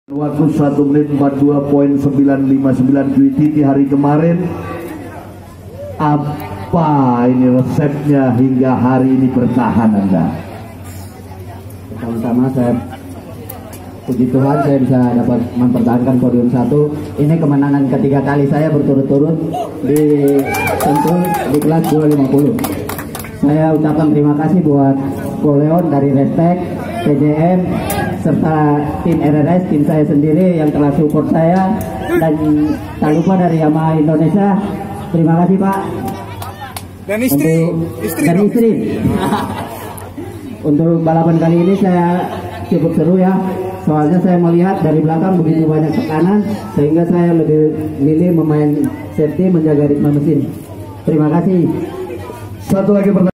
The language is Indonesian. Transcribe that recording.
Waktu 1 menit 42.959 QT di hari kemarin. Apa ini resepnya hingga hari ini bertahan Anda? Pertama-tama saya puji Tuhan saya bisa dapat mempertahankan podium 1. Ini kemenangan ketiga kali saya berturut-turut di Sentul di kelas 250. Saya ucapkan terima kasih buat Poleon dari Respect, PJM, serta tim RRS, tim saya sendiri yang telah support saya, dan tak lupa dari Yamaha Indonesia. Terima kasih Pak. Dan istri. Untuk balapan kali ini saya cukup seru ya. Soalnya saya melihat dari belakang begitu banyak tekanan, sehingga saya lebih milih memain safety, menjaga ritme mesin. Terima kasih. Satu lagi pertanyaan.